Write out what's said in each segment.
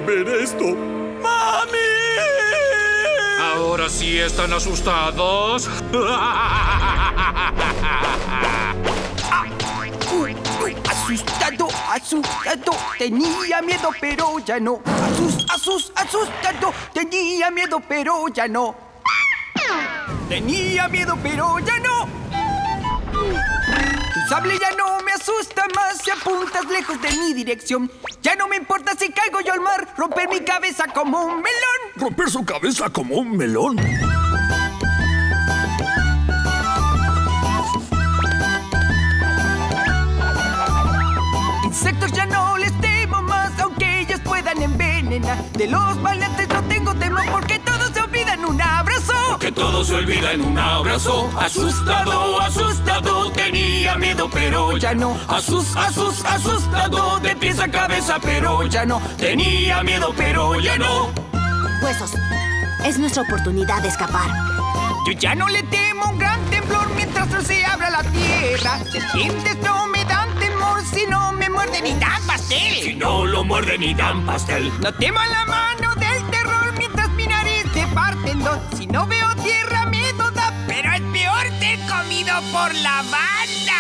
ver esto. ¡Mami! ¿Ahora sí están asustados? Asustado, asustado, tenía miedo pero ya no. Asustado, tenía miedo pero ya no. Tenía miedo pero ya no. Tu sable ya no me asusta más si apuntas lejos de mi dirección. Ya no me importa si caigo yo al mar, romper mi cabeza como un melón. ¿Romper su cabeza como un melón? Insectos ya no les temo más, aunque ellos puedan envenenar. De los valientes no tengo temor porque todo se olvida en un abrazo. Que todo se olvida en un abrazo. Asustado, asustado, tenía miedo pero ya no. Asustado, de pies a cabeza pero ya no. Tenía miedo pero ya no. Huesos, es nuestra oportunidad de escapar. Yo ya no le temo un gran temblor mientras no se abra la tierra. Serpientes no me dan temor si no me muerden y dan pastel. Si no lo muerden y dan pastel. No temo la mano del terror mientras mi nariz se parte en dos. Si no veo tierra miedo da, pero es peor ser comido por la banda.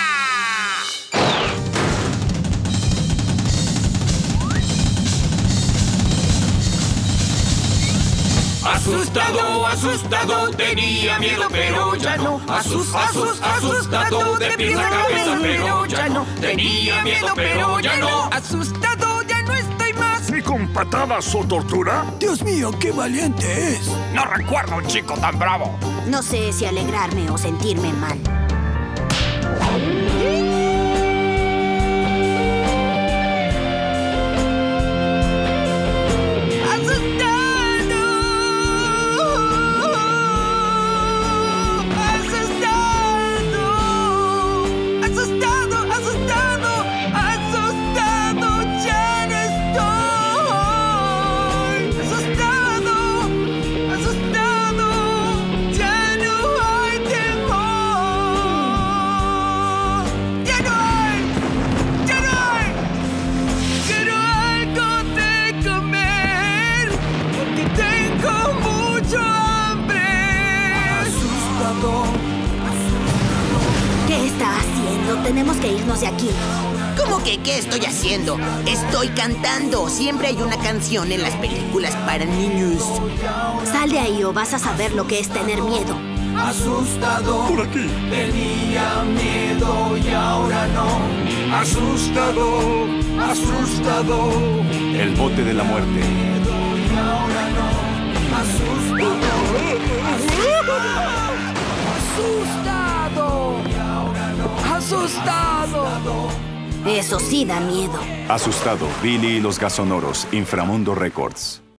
Asustado, tenía miedo pero ya no. Asustado, de pies a cabeza pero ya no. Tenía miedo pero ya no. Asustado, ya no estoy más. ¿Ni con patadas o tortura? Dios mío, qué valiente es. No recuerdo un chico tan bravo. No sé si alegrarme o sentirme mal. ¿Qué está haciendo? Tenemos que irnos de aquí. ¿Cómo que qué estoy haciendo? Estoy cantando. Siempre hay una canción en las películas para niños. Sal de ahí o vas a saber lo que es tener miedo. Asustado, Por aquí. tenía miedo y ahora no. Asustado. El bote de la muerte. Y ahora no. Asustado. Eso sí da miedo. Asustado, Billy y los Gasonoros, Inframundo Records.